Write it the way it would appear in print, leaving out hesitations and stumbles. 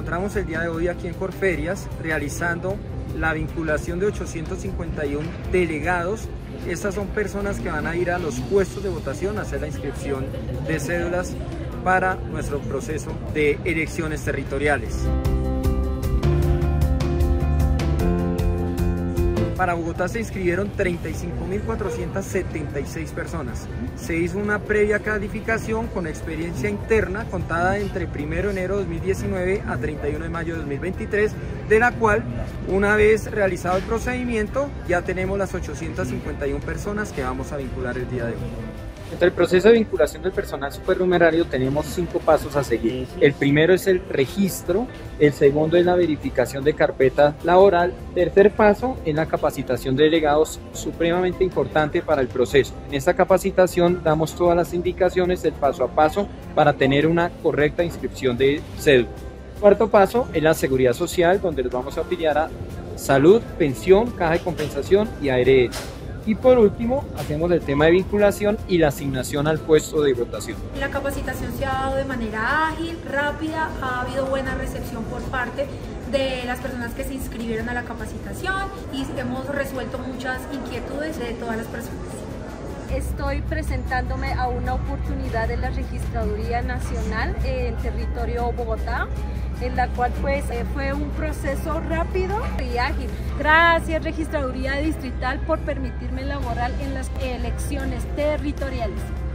encontramos el día de hoy aquí en Corferias realizando la vinculación de 851 delegados. Estas son personas que van a ir a los puestos de votación a hacer la inscripción de cédulas para nuestro proceso de elecciones territoriales. Para Bogotá se inscribieron 35.476 personas. Se hizo una previa calificación con experiencia interna contada entre 1 de enero de 2019 a 31 de mayo de 2023, de la cual, una vez realizado el procedimiento, ya tenemos las 851 personas que vamos a vincular el día de hoy. Entre el proceso de vinculación del personal supernumerario tenemos 5 pasos a seguir. El primero es el registro, el segundo es la verificación de carpeta laboral, tercer paso es la capacitación de delegados, supremamente importante para el proceso. En esta capacitación damos todas las indicaciones del paso a paso para tener una correcta inscripción de cédula. Cuarto paso es la seguridad social, donde les vamos a afiliar a salud, pensión, caja de compensación y ARL. Y por último, hacemos el tema de vinculación y la asignación al puesto de votación. La capacitación se ha dado de manera ágil, rápida, ha habido buena recepción por parte de las personas que se inscribieron a la capacitación y hemos resuelto muchas inquietudes de todas las personas. Estoy presentándome a una oportunidad en la Registraduría Nacional en territorio Bogotá, en la cual pues fue un proceso rápido y ágil. Gracias Registraduría Distrital por permitirme laborar en las elecciones territoriales.